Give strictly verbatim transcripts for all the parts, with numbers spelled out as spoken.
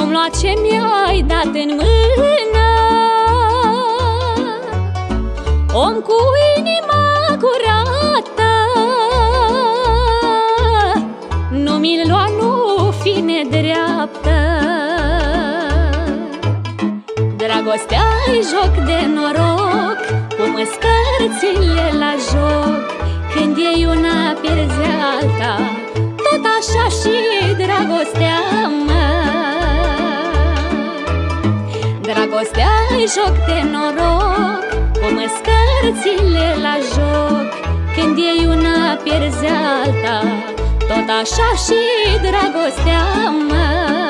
Nu-mi lua ce mi-ai dat în mână, om cu inima curată. Nu mi-l lua, nu fi nedreaptă. Dragostea-i joc de noroc, cum îs cărțile la joc. Când e una, pierzi alta, tot așa și dragostea, mă. Dragostea-i joc de noroc, cum îs cărțile la joc. Când e una, pierzi alta, tot așa și dragostea, mă.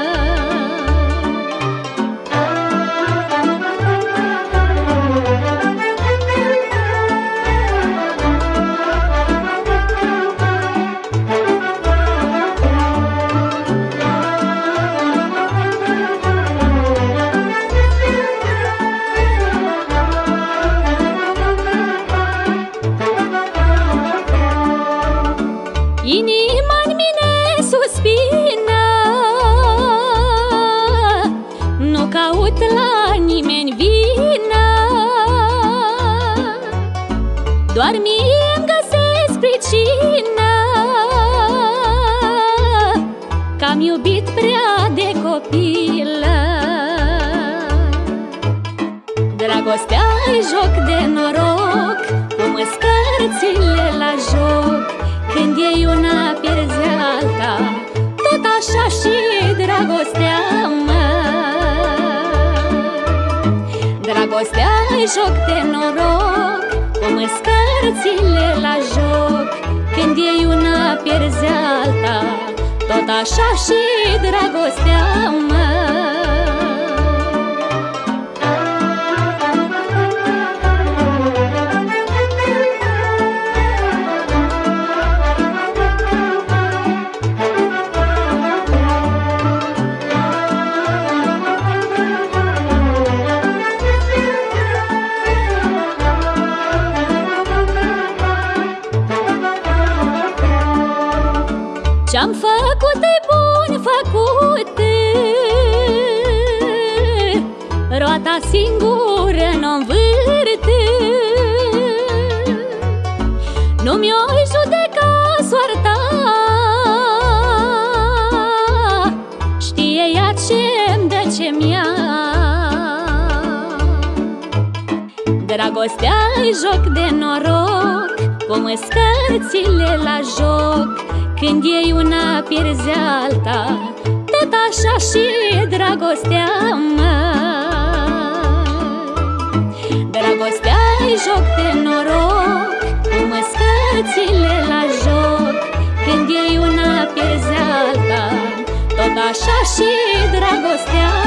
Inima-n mine suspină, nu caut la nimeni vină, doar mie-mi găsesc pricină, că-am iubit prea de copilă. Dragostea-i joc de noroc, cum îs cărțile la joc. Când e una, pierzi alta, tot așa și dragostea, mă. Dragostea-i joc de noroc, cum îs cărțile la joc. Când e una, pierzi alta, tot așa și dragostea, mă. Ce-am făcut-i bun făcut, roata singură n-o învârte. Nu mi-o-i judeca soarta, știe ea ce-mi dă, ce-mi ia. Dragostea-i joc de noroc, cum îs cărțile la joc. Când e una, pierzi alta, tot așa și dragostea, mă. Dragostea-i joc de noroc, cum îs cărțile la joc. Când e una, pierzi alta, tot așa și dragostea,